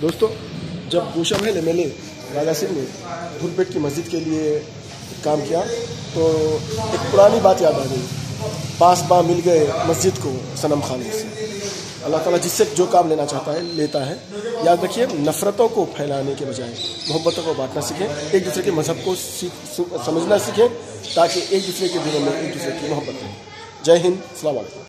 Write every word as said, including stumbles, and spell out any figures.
दोस्तों, जब Gosha Mahal M L A Raja Singh ने धूलपेट की मस्जिद के लिए काम किया तो एक पुरानी बात याद आ गई। पास बा मिल गए मस्जिद को सनम खाने से। अल्लाह ताला जिससे जो काम लेना चाहता है लेता है। याद रखिए, नफ़रतों को फैलाने के बजाय मोहब्बतों को बांटना सीखें, एक दूसरे के मज़हब को सीख समझना सीखें ताकि एक दूसरे के दिलों में एक दूसरे की मोहब्बत रहे। जय हिंद, अस्सलाम वालेकुम।